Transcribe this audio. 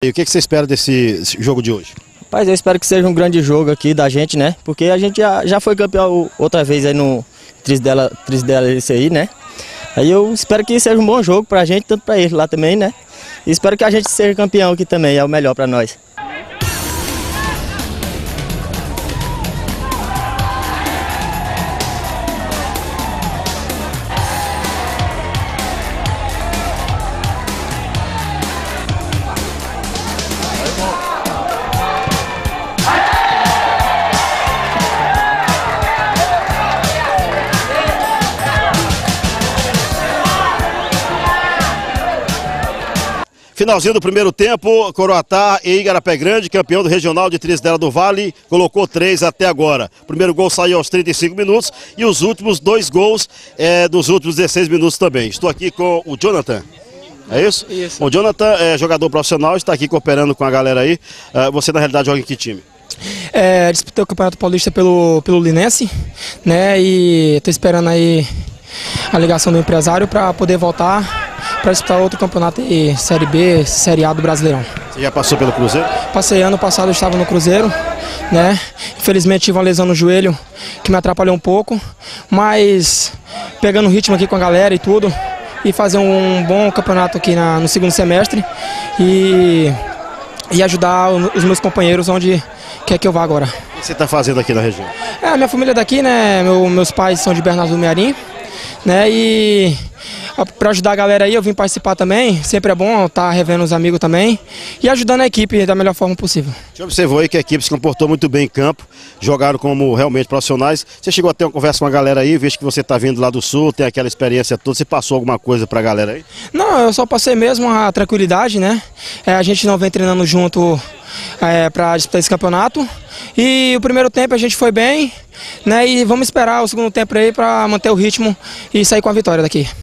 E o que você espera desse jogo de hoje? Mas eu espero que seja um grande jogo aqui da gente, né? Porque a gente já foi campeão outra vez aí no Trisdela esse aí, né? Aí eu espero que seja um bom jogo pra gente, tanto pra eles lá também, né? E espero que a gente seja campeão aqui também, é o melhor pra nós. Finalzinho do primeiro tempo, Coroatá e Igarapé Grande, campeão do Regional de Trisdela do Vale, colocou 3 até agora. O primeiro gol saiu aos 35 minutos e os últimos 2 gols dos últimos 16 minutos também. Estou aqui com o Jonathan. É isso? Isso. O Jonathan é jogador profissional, está aqui cooperando com a galera aí. Você na realidade joga em que time? Disputei o Campeonato Paulista pelo Linense, né? E estou esperando aí a ligação do empresário para poder voltar para disputar outro campeonato aí, Série B, Série A do Brasileirão. Você já passou pelo Cruzeiro? Passei ano passado, eu estava no Cruzeiro, né? Infelizmente tive uma lesão no joelho que me atrapalhou um pouco, mas pegando o ritmo aqui com a galera e tudo, e fazer um bom campeonato aqui no segundo semestre e ajudar os meus companheiros onde quer que eu vá agora. O que você está fazendo aqui na região? Minha família é daqui, né? Meus pais são de Bernardo do Mearim, né? E para ajudar a galera aí, eu vim participar também. Sempre é bom estar revendo os amigos também e ajudando a equipe da melhor forma possível. Você observou aí que a equipe se comportou muito bem em campo, jogaram como realmente profissionais. Você chegou a ter uma conversa com a galera aí, visto que você está vindo lá do Sul, tem aquela experiência toda, você passou alguma coisa para a galera aí? Não, eu só passei mesmo a tranquilidade, né? A gente não vem treinando junto para disputar esse campeonato. E o primeiro tempo a gente foi bem, né? E vamos esperar o segundo tempo aí para manter o ritmo e sair com a vitória daqui.